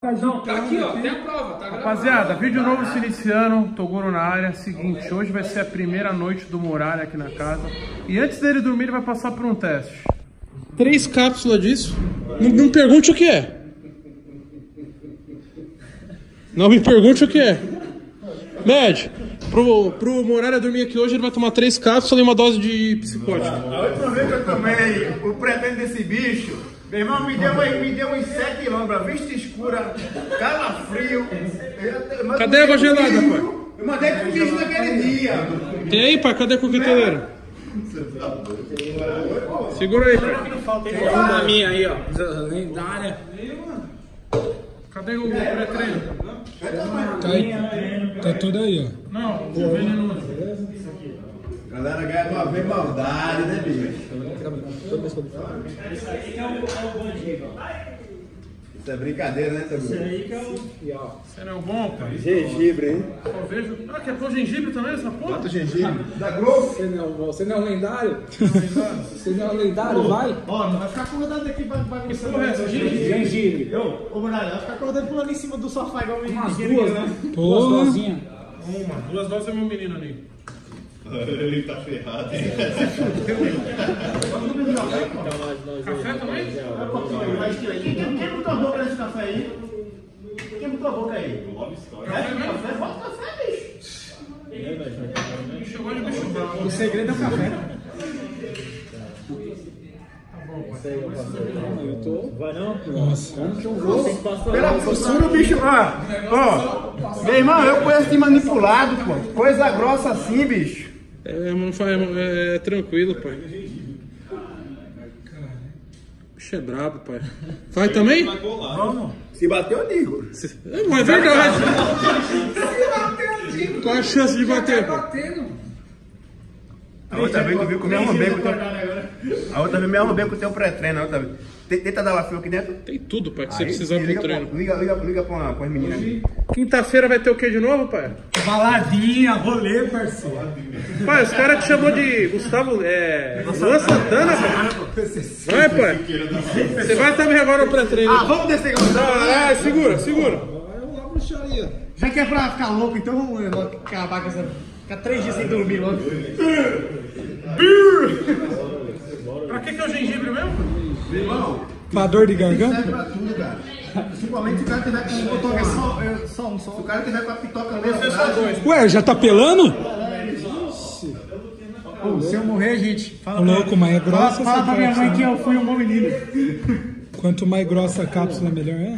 Não, tá aqui, ó, tem a prova, tá? Rapaziada, vídeo novo se iniciando, Toguro na área. Seguinte, hoje vai ser a primeira noite do Muralha aqui na casa. E antes dele dormir, ele vai passar por um teste. 3 cápsulas disso. Não pergunte o que é. Não me pergunte o que é. Med, pro Muralha dormir aqui hoje, ele vai tomar 3 cápsulas e uma dose de psicótico. A última vez que eu tomei o pretendo desse bicho, meu irmão me deu uns 7 lombras, vista escura, calafrio. Cadê a água gelada, pai? Eu mandei pro bicho naquele dia. Tem aí, pai? Cadê a coqueteleira? Segura aí, pai. Tem uma minha aí, ó, lendária. Cadê o pré-treino? Tá aí. Tá tudo aí, ó. Não, o venenoso. A galera ganha uma vez maldade, né, bicho? Isso aí que é o bandido. Isso é brincadeira, né, Toguro? Isso aí que é o... Você não é o bom, pai? Gengibre, hein? Só vejo... Ah, quer pôr gengibre também, essa porra? Bota o gengibre. Da Globo. Você não é um lendário? Você não é um lendário, vai? Ó, não vai ficar acordado aqui pra Que porra é essa? Gengibre? Gengibre. Ô, Muralha, vai ficar acordado pulando em cima do sofá igual o menino. Umas duas, né? Porra. Duas dosinhas. 2 doses é meu menino ali. Ele tá ferrado, hein? Café também? Quem botou a boca nesse café aí? Quem botou a boca aí? Café? Bota café, bicho. Chegou de bicho bravo. O segredo é o café. Vai não? Nossa. Pela postura, o bicho. Ó, meu irmão, eu conheço de manipulado, pô. Coisa grossa assim, bicho. É tranquilo, pai. Bicho é brabo, pai. Vai também? Vamos. Se bater, eu digo. É verdade. Qual é a chance de bater, pai? A outra vez tu viu que eu me arrumei com o teu... A outra vez me arrumei com o teu pré-treino. A outra vez. Tenta dar uma fio aqui dentro. Tem tudo, pai, que você Aí, precisar pro treino. Liga pra as meninas ali. Quinta-feira vai ter o que de novo, pai? Baladinha, rolê, parceiro. Pai, os caras te chamou de Gustavo... Luan Santana, pai. Vai, pai. Você vai também agora no pré-treino. Vamos descer agora. Segura. Já que é pra ficar louco, então vamos acabar com essa... Ficar 3 dias sem dormir logo. Pra que é o gengibre mesmo? Irmão, Pra dor de serve garganta? pra tudo, cara. Principalmente se o cara tiver com o botão só um. Se o cara tiver com a pitoca mesmo. Ué, já tá pelando? Pô, se eu morrer, gente, fala Louco, mas é grossa fala essa pra minha mãe cápsula. que eu fui um bom menino. Quanto mais grossa a cápsula, melhor é?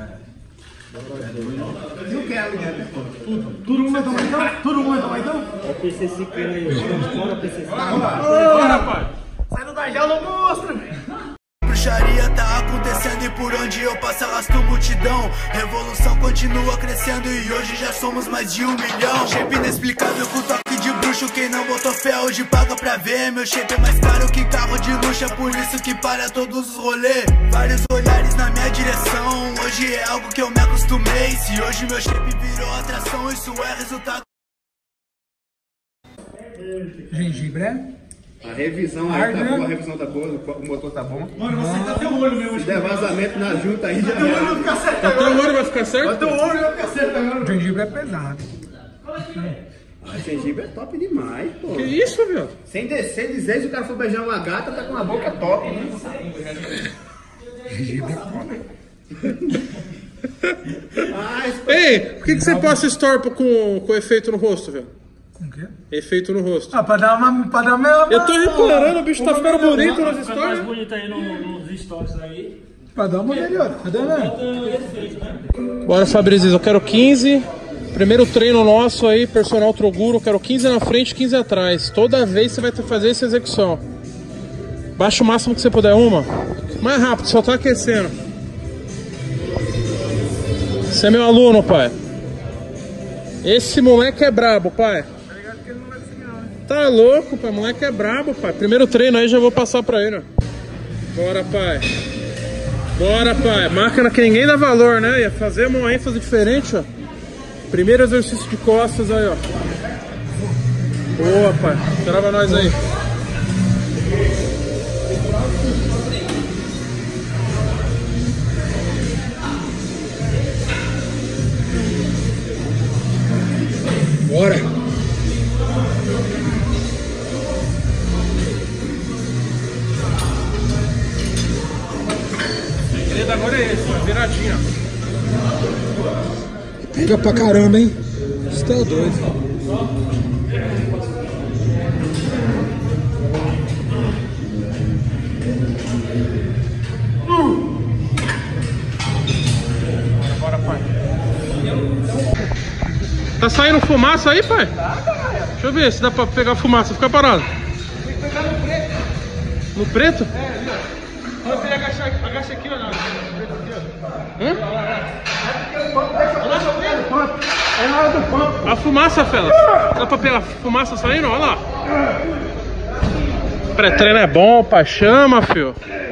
Não quero, né? Todo mundo vai tomar então? Todo mundo vai tomar então? É o PC Siqueira aí, fora o PC Siqueira. Bora, rapaz. Saindo da jaula, monstro! Bruxaria tá acontecendo e por onde eu passo arrasto multidão. Revolução continua crescendo e hoje já somos mais de 1 milhão. Shape inexplicável com toque de bruxo. Quem não botou fé hoje paga pra ver. Meu shape é mais caro que carro de luxo, é por isso que para todos os rolês. Vários olhares na minha direção. Hoje é algo que eu me acostumei. Se hoje meu shape virou atração, isso é resultado. Gengibre é? A revisão aí tá boa, a revisão tá boa, o motor tá bom. Mano, você tá até o olho mesmo. Se der vazamento na junta aí, já O olho vai era. ficar certo Até agora. o olho vai ficar certo? Até o olho vai ficar certo agora. Gengibre é pesado. A gengibre é top demais, pô. Que isso, velho? Sem dizer, se o cara for beijar uma gata, tá com uma boca top, né? Gengibre é foda. Ei, por que você passa estorpa com efeito no rosto, velho? Com o quê? Efeito no rosto. Ah, pra dar uma... Eu tô reparando, o bicho tá ficando bonito nas Fica mais histórias. bonito aí nos stories aí. Pra dar uma melhor. Cadê, né? Efeito, né? Bora, Fabrício, eu quero 15. Primeiro treino nosso aí, personal Toguro. Quero 15 na frente, 15 atrás. Toda vez você vai ter que fazer essa execução. Baixa o máximo que você puder, uma. Mais rápido, só tá aquecendo. Você é meu aluno, pai. Esse moleque é brabo, pai. Tá louco, pai. Moleque é brabo, pai. Primeiro treino aí, já vou passar pra ele, ó. Bora, pai. Bora, pai. Máquina que ninguém dá valor, né? Ia fazer uma ênfase diferente, ó. Primeiro exercício de costas aí, ó. Boa, pai. Trava nós aí. Bora. O segredo agora é esse, uma viradinha. Pega pra caramba, hein? Você tá doido. Bora, pai. Tá saindo fumaça aí, pai? Deixa eu ver se dá pra pegar fumaça. Fica parado. Tem que pegar no preto. No preto? É, ali, ó. Você agacha aqui, ó. No preto aqui, ó. Hã? É na hora do pampo. A fumaça, Felas. Dá pra pegar fumaça saindo? Olha lá. Pré-treino é bom, pai. Chama, fio.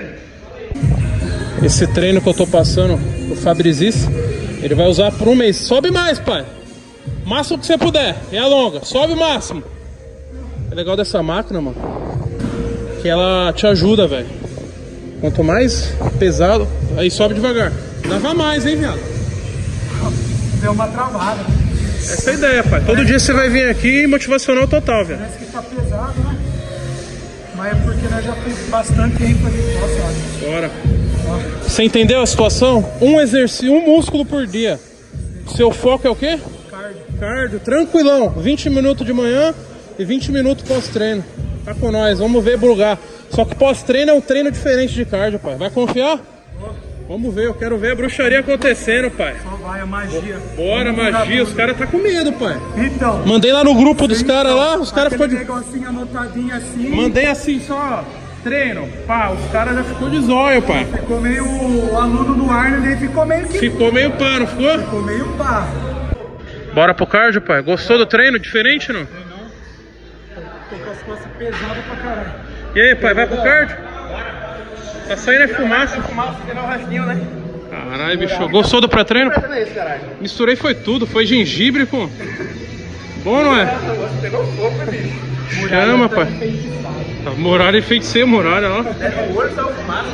Esse treino que eu tô passando, o Fabrizis, ele vai usar por um mês. Sobe mais, pai. Máximo que você puder. E alonga. Sobe o máximo. É legal dessa máquina, mano, que ela te ajuda, velho. Quanto mais pesado, aí sobe devagar. Dava mais, hein, viado? Deu uma travada. Essa é a ideia, pai. Todo dia você vai vir aqui motivacional total, velho. Parece que tá pesado, né? Mas é porque nós já fizemos bastante ênfase. Nossa, Bora. Você entendeu a situação? Um exercício, um músculo por dia. Seu foco é o quê? Cardio. Tranquilão. 20 minutos de manhã e 20 minutos pós-treino. Tá com nós, vamos ver bugar. Só que pós-treino é um treino diferente de cardio, pai. Vai confiar? Vamos ver, eu quero ver a bruxaria acontecendo, pai. só vai a magia. Bora, magia. Os caras tá com medo, pai. Então. Mandei lá no grupo dos caras lá, os caras ficou de... negocinho anotadinho assim. Mandei assim só, treino. Pá, os caras já ficou de zóio, pai. Ficou meio. O aluno do Arnold ele ficou meio que. Ficou meio pá, não ficou? Ficou meio pá. Bora pro cardio, pai. Gostou do treino? Diferente, não? Tô com as costas pesadas pra caralho. E aí, pai, vai pro cardio? Tá saindo é fumaça. Fumaça, tirar o restinho, né? Caralho, bicho. Gostou do pré-treino? É esse, caralho. Misturei foi tudo. Foi gengibre com... Bom, não é? Você pegou fogo, né, bicho? Chama, pai. Muralha e feiticeiro, muralha, ó. O olho saiu fumaça,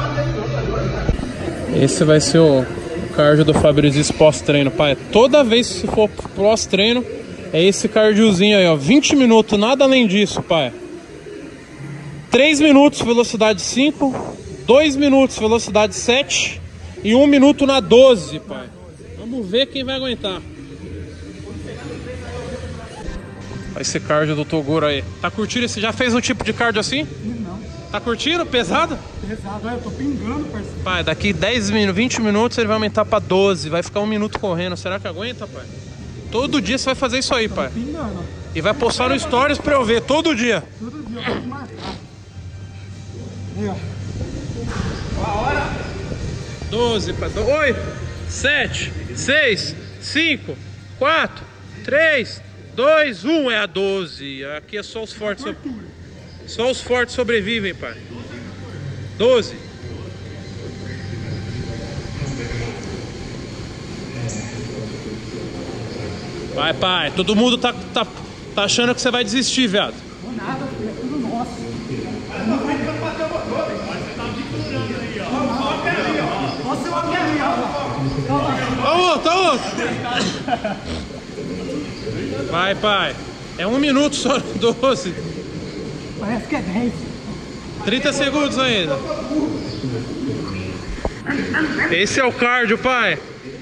Esse vai ser o cardio do Fabrizis pós-treino, pai. Toda vez que for pós-treino, é esse cardiozinho aí, ó. 20 minutos, nada além disso, pai. 3 minutos, velocidade 5. 2 minutos, velocidade 7. E 1 minuto na 12, pai. Vamos ver quem vai aguentar. Olha esse cardio do Toguro aí. Tá curtindo esse? Já fez um tipo de cardio assim? Não. Tá curtindo? Pesado? Pesado, eu tô pingando, parceiro. Pai, daqui 10 minutos, 20 minutos ele vai aumentar pra 12. Vai ficar 1 minuto correndo. Será que aguenta, pai? Todo dia você vai fazer isso aí, pai. Pingando. E vai postar no Stories pra eu ver, todo dia. Todo dia eu vou te marcar. Aí, ó. 12, pai. 8, 7, 6, 5, 4, 3, 2, 1. É a 12. Aqui é só os fortes. Só os fortes sobrevivem, pai. 12. Vai, pai. Todo mundo tá achando que você vai desistir, viado. Não nada, filho, é tudo nosso. Você vai querer, ó. Tá outro. Vai, pai. É 1 minuto só, 12. Parece que é 10. 30 segundos ainda. Esse é o cardio, pai.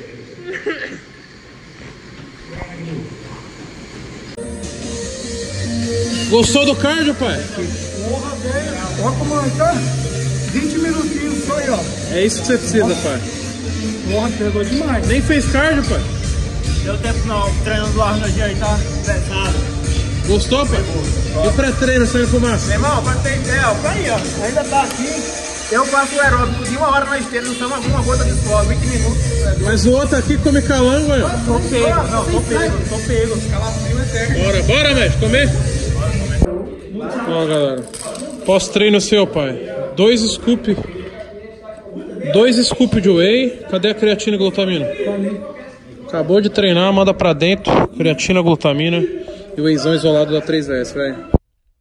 Gostou do cardio, pai? Porra, velho. Ó como tá. 20 minutinhos só aí, ó. É isso que você precisa, pai. Porra, pegou demais. Nem fez cardio, pai? Deu tempo não, o treino do Arnold aí tá pesado. Gostou, pai? E o pré-treino saindo fumaça? Meu irmão, pra ter ideia, ó, tá aí, ó. Ainda tá aqui. Eu faço o aeróbico de 1 hora na esteira, não chama alguma gota de suor, 20 minutos. Mas o outro aqui come calango, velho. Tô pego. Calafrio é técnico. Bora, mestre, comer? Ó, galera. Pós-treino seu, pai. 2 scoop de whey. Cadê a creatina e glutamina? Acabou de treinar, manda pra dentro. Creatina, glutamina e o wheyzão isolado da 3S, velho.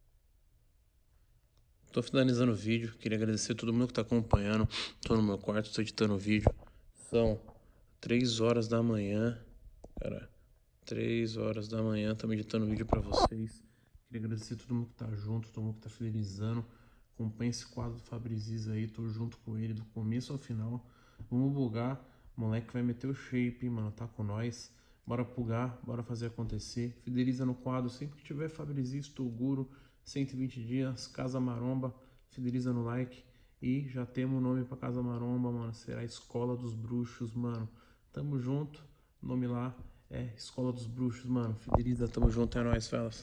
Tô finalizando o vídeo. Queria agradecer a todo mundo que tá acompanhando. Tô no meu quarto, tô editando o vídeo. São 3 horas da manhã. Cara, 3 horas da manhã, estamos editando vídeo pra vocês. Queria agradecer a todo mundo que tá junto, todo mundo que tá fidelizando. Acompanha esse quadro do Fabrizis aí, tô junto com ele do começo ao final. Vamos bugar, moleque vai meter o shape, mano, tá com nós. Bora bugar, bora fazer acontecer. Fideliza no quadro, sempre que tiver Fabrizis, Toguro, 120 dias, Casa Maromba, fideliza no like. E já temos o nome pra Casa Maromba, mano, será Escola dos Bruxos, mano. Tamo junto, o nome lá é Escola dos Bruxos, mano. Fideliza, tamo junto, é nóis, fellas.